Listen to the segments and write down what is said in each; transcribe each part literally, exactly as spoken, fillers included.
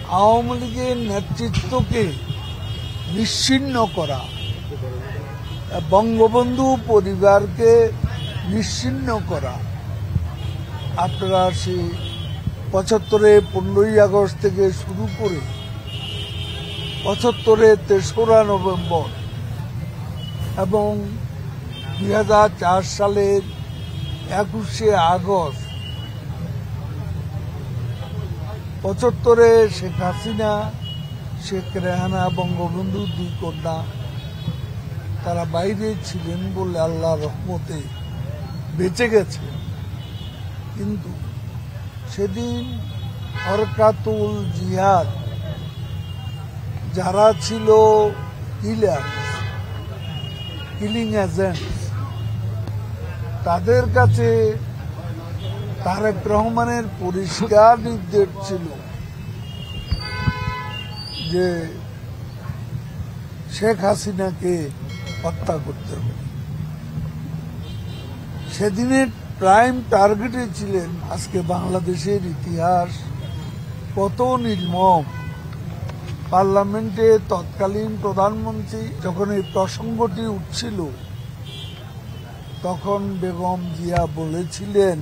আওয়ামী লীগের নেতৃত্বকে নিশ্চিহ্ন করা, বঙ্গবন্ধু পরিবারকে নিশ্চিহ্ন করা। আপনারা সেই পঁচাত্তরে পনেরোই আগস্ট থেকে শুরু করে পঁচাত্তরে তেসরা নভেম্বর এবং দুই হাজার চার সালের একুশে আগস্ট, পঁচাত্তরে শেখ হাসিনা, শেখ রেহানা, বঙ্গবন্ধু দুই কন্যা তারা বাইরে ছিলেন বলে আল্লাহ রহমতে বেঁচে গেছে। কিন্তু সেদিন হরকাতুল জিহাদ যারা ছিল কিলার, কিলিং এজেন্ট, তাদের কাছে তারেক রহমানের পরিষ্কার নির্দেশ ছিল যে শেখ হাসিনাকে হত্যা করতে হবে। সেদিনের প্রাইম টার্গেটে ছিলেন। আজকে বাংলাদেশের ইতিহাস কত নির্মম। পার্লামেন্টে তৎকালীন প্রধানমন্ত্রী যখন এই প্রসঙ্গটি উঠছিল, তখন বেগম জিয়া বলেছিলেন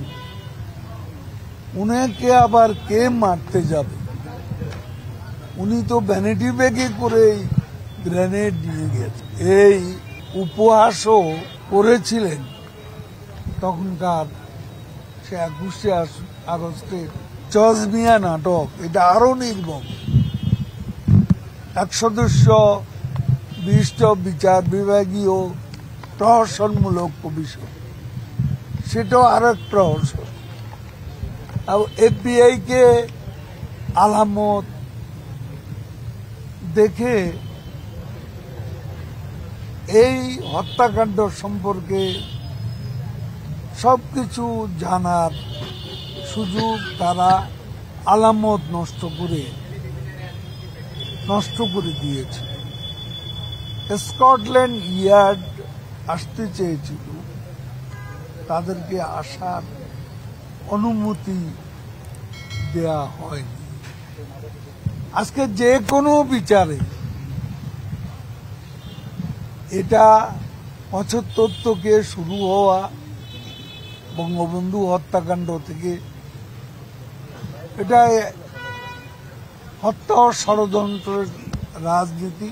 উনাকে আবার কে মারতে যাবে, উনি তো ভ্যানিটি ব্যাগে করেই গ্রেনেড নিয়ে গেছে। এই উপহাসও করেছিলেন তখনকার সে একুশে আগস্টের চজমিয়া নাটক। এটা আরো নির্মম। এক সদস্য বিশিষ্ট বিচার বিভাগীয় প্রহসনমূলক কমিশন, সেটাও আর এক প্রহসন। এফবিআই কে আলামত দেখে এই হত্যাকাণ্ড সম্পর্কে সবকিছু জানার সুযোগ তারা আলামত নষ্ট করে নষ্ট করে দিয়েছে। স্কটল্যান্ড ইয়ার্ড আসতে চেয়েছিল, তাদেরকে আসার অনুমতি দেয়া হয়নি। আজকে যে কোনো বিচারে এটা পঁচাত্তর থেকে শুরু হওয়া বঙ্গবন্ধু হত্যাকাণ্ড থেকে এটা হত্যা ও ষড়যন্ত্রের রাজনীতি।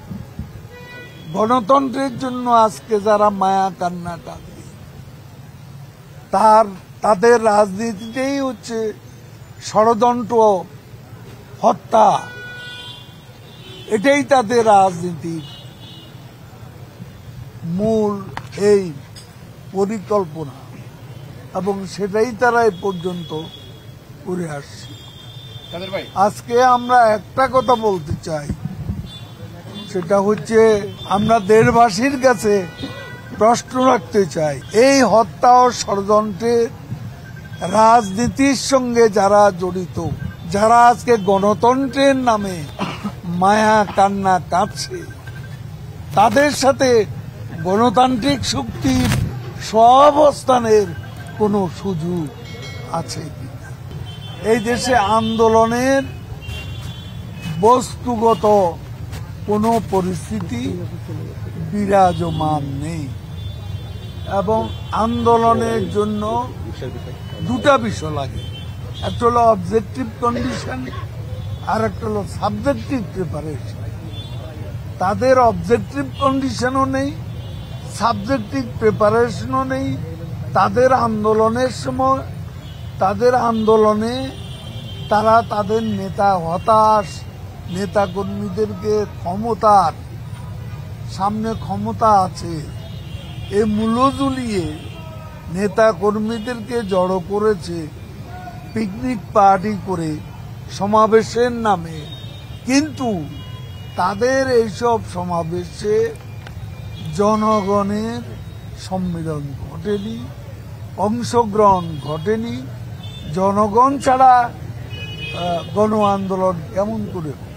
গণতন্ত্রের জন্য আজকে যারা মায়া কান্না কাঁদে, তার তাদের রাজনীতিতেই হচ্ছে ষড়যন্ত্র, হত্যা। এটাই তাদের রাজনীতির মূল এই পরিকল্পনা, এবং সেটাই তারা এ পর্যন্ত করে আসছে। আজকে আমরা একটা কথা বলতে চাই, সেটা হচ্ছে আমরা দেশবাসীর কাছে প্রশ্ন রাখতে চাই, এই হত্যা ও ষড়যন্ত্রের রাজনীতির সঙ্গে যারা জড়িত, যারা আজকে গণতন্ত্রের নামে মায়া কান্না কাঁদছে, তাদের সাথে গণতান্ত্রিক শক্তির সহাবস্থানের কোনো সুযোগ আছে কিনা। এই দেশে আন্দোলনের বস্তুগত কোনো পরিস্থিতি বিরাজমান নেই, এবং আন্দোলনের জন্য দুটা বিষয় লাগে। একটা হলো অবজেক্টিভ কন্ডিশন, আর একটা হলো সাবজেক্টিভ প্রিপারেশন। তাদের অবজেক্টিভ কন্ডিশনও নেই, সাবজেক্টিভ প্রিপারেশনও নেই। তাদের আন্দোলনের সময়, তাদের আন্দোলনে তারা তাদের নেতা হতাশ, নেতা কর্মীদেরকে ক্ষমতার সামনে ক্ষমতা আছে এ মূল্য ঝুলিয়ে নেতা কর্মীদেরকে জড়ো করেছে পিকনিক পার্টি করে সমাবেশের নামে। কিন্তু তাদের এইসব সমাবেশে জনগণের সম্মিলন ঘটেনি, অংশগ্রহণ ঘটেনি। জনগণ ছাড়া গণ আন্দোলন কেমন করে?